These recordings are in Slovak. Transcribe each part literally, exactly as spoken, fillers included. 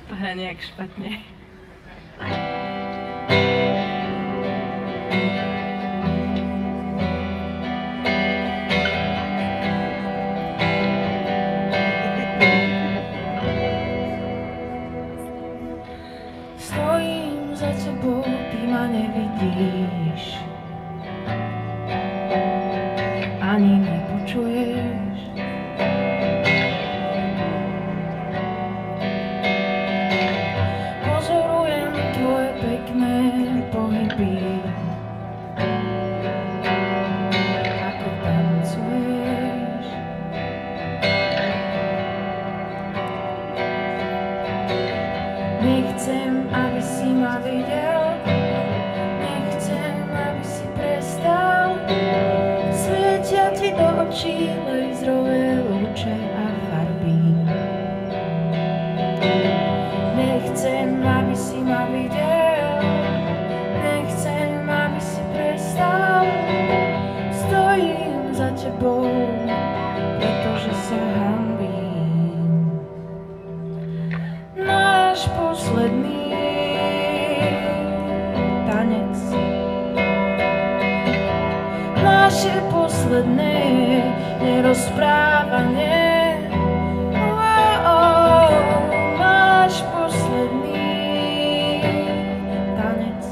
To hrá nejak špatne. Stojím za tebou, ty ma nevidíš, ani nepočuješ. Pozorujem tvoje pekné pohyby, ako tancuješ. Nechcem, aby si ma videl, nechcem, aby si prestal. Svietia ti do očí laserové lúče a farby. Nechcem, aby si ma videl, nechcem, aby si prestal. Stojím za tebou, pretože sa hanbím. Náš posledný tanec, naše posledné nerozprávanie. Oh, oh, náš posledný tanec,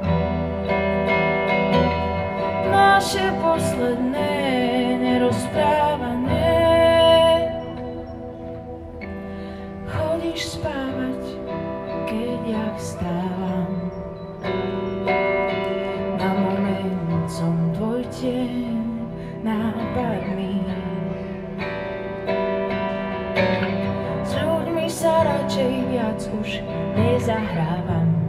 naše posledné nerozprávanie. Chodíš spávať, keď ja vstávam. Na moment som tvoj tieň nápadmi. S ľuďmi sa radšej viac už nezahrávam.